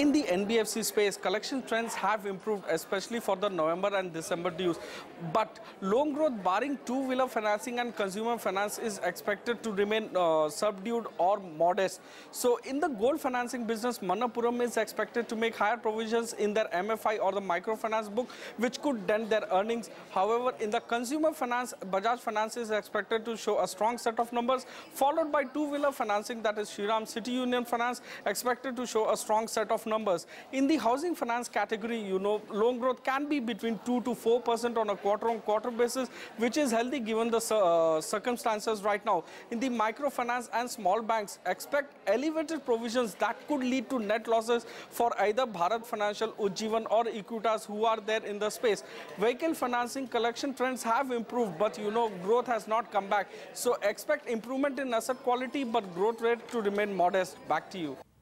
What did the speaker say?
In the NBFC space, collection trends have improved, especially for the November and December dues. But loan growth barring two-wheeler financing and consumer finance is expected to remain subdued or modest. So in the gold financing business, Manappuram is expected to make higher provisions in their MFI or the microfinance book, which could dent their earnings. However, in the consumer finance, Bajaj Finance is expected to show a strong set of numbers, followed by two-wheeler financing, that is Shriram City Union Finance, expected to show a strong set of numbers. In the housing finance category, loan growth can be between 2 to 4% on a quarter-on-quarter basis, which is healthy given the circumstances right now. In the microfinance and small banks, expect elevated provisions that could lead to net losses for either Bharat Financial, Ujjivan or Equitas who are there in the space. Vehicle financing collection trends have improved, but growth has not come back. So expect improvement in asset quality, but growth rate to remain modest. Back to you.